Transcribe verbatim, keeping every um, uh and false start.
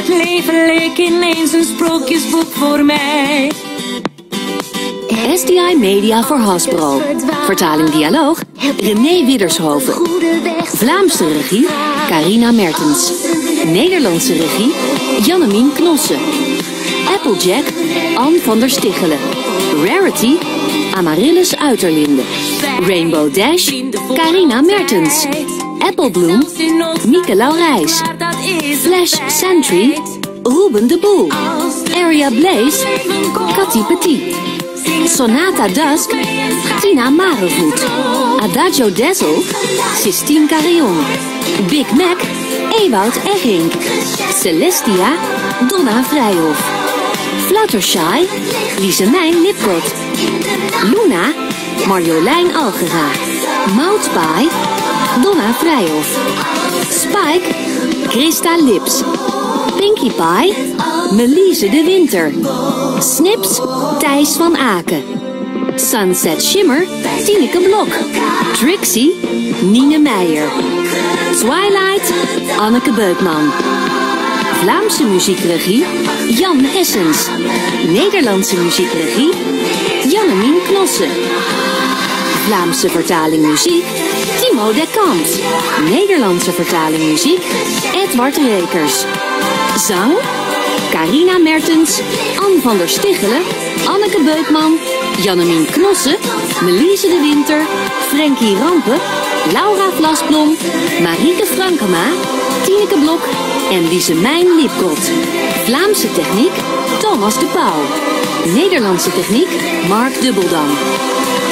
Het leven leek ineens een sprookjesboek voor mij. S D I Media voor Hasbro. Vertaling dialoog, René Widdershoven. Vlaamse regie, Carina Mertens. Nederlandse regie, Jannemien Knossen. Applejack, Anne van der Stichelen. Rarity, Amaryllis Uiterlinde. Rainbow Dash, Carina Mertens. Applebloom, Mieke Laurijs. Flash Sentry, Ruben de Boel. Area Blaze, Cathy Petit. Sonata Dusk, Tina Marevoet. Adagio Dazzle, Sistine Carillon. Big Mac, Ewout Eggink. Celestia, Donna Vrijhof. Fluttershy, Liesemijn Lipkot. Luna, Marjolein Algera. Moutpie, Donna Vrijhof. Spike, Christa Lips. Pinkie Pie, Melise de Winter. Snips, Thijs van Aken. Sunset Shimmer, Tineke Blok. Trixie, Nine Meijer. Twilight, Anneke Beukman. Vlaamse muziekregie, Jan Hessens. Nederlandse muziekregie, Jannemien Knossen. Vlaamse vertaling muziek, Timo de Kamp. Nederlandse vertaling muziek, Edward Rekers. Zang, Carina Mertens, Anne van der Stichelen, Anneke Beukman, Jannemien Knossen, Melise de Winter, Frankie Rampen, Laura Vlasblom, Marieke Frankema, Tineke Blok en Liesemijn Lipkot. Vlaamse techniek, Thomas de Pauw. Nederlandse techniek, Mark Dubbeldam.